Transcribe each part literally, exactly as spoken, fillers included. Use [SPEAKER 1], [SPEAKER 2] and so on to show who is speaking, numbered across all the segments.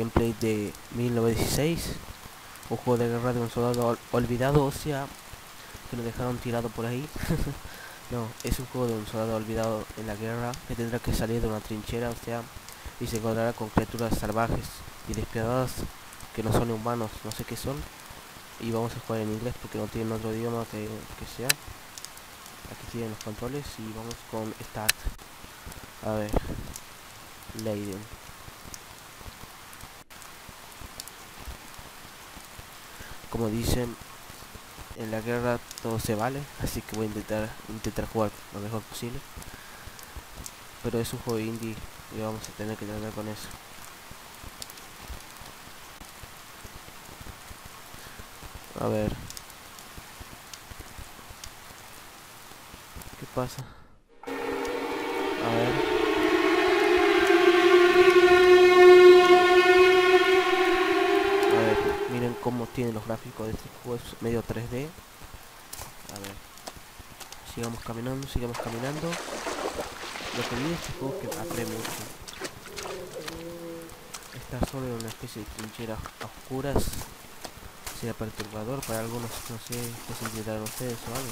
[SPEAKER 1] gameplay de mil novecientos dieciséis, un juego de guerra de un soldado ol olvidado, o sea, que lo dejaron tirado por ahí. No, es un juego de un soldado olvidado en la guerra que tendrá que salir de una trinchera, o sea, y se encontrará con criaturas salvajes y despiadadas que no son humanos, no sé qué son. Y vamos a jugar en inglés porque no tienen otro idioma que, que sea. Aquí tienen los controles y vamos con Start. A ver, Leiden. Como dicen, en la guerra todo se vale, así que voy a intentar intentar jugar lo mejor posible. Pero es un juego indie y vamos a tener que tratar con eso. A ver, ¿qué pasa? A ver. A ver, miren cómo tienen los gráficos de este juego, es medio tres D. A ver, sigamos caminando, sigamos caminando. Lo que vi de este juego es que aprende mucho. Estar solo en una especie de trinchera a oscuras sea perturbador para algunos, no sé qué sentirán ustedes o algo.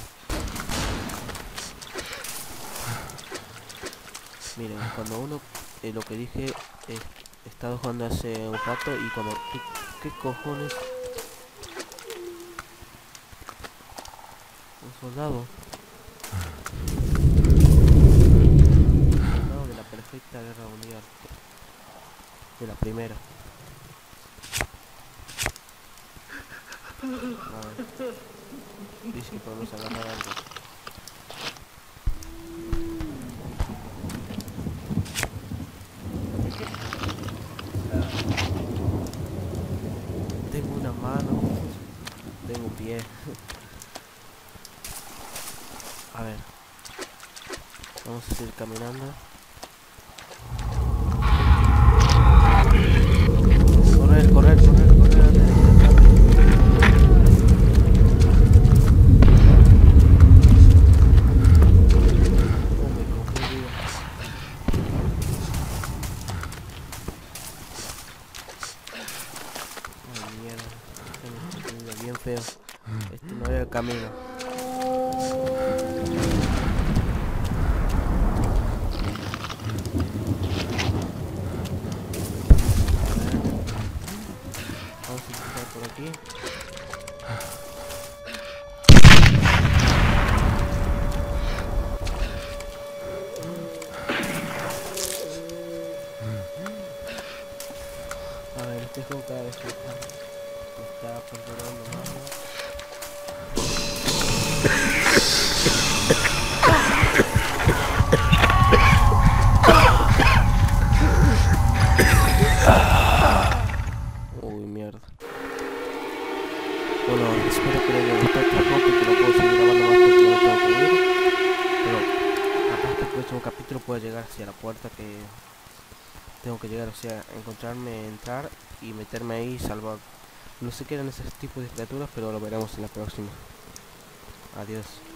[SPEAKER 1] Miren, cuando uno, eh, lo que dije, eh, he estado jugando hace un rato y cuando... ¿Qué, qué cojones? Un soldado. Un soldado de la perfecta guerra mundial. De la primera. A ver. Dice que podemos agarrar algo. Tengo una mano. Tengo un pie. A ver. Vamos a seguir caminando. Correr, correr, correr, correr antes de intentar. Oh, me confundí. Ay, mierda. Se me confundió bien feo. Este no era el camino. Vamos a empezar por aquí. A ver, este juego cada vez me está, me está perturbando más, ¿no? Uy, mierda. Bueno, espero que les haya gustado este juego porque lo puedo seguir grabando más porque no tengo que ir. Pero capaz que el próximo capítulo pueda llegar hacia la puerta que tengo que llegar, o sea, encontrarme, entrar y meterme ahí y salvar. No sé qué eran esos tipos de criaturas, pero lo veremos en la próxima. Adiós.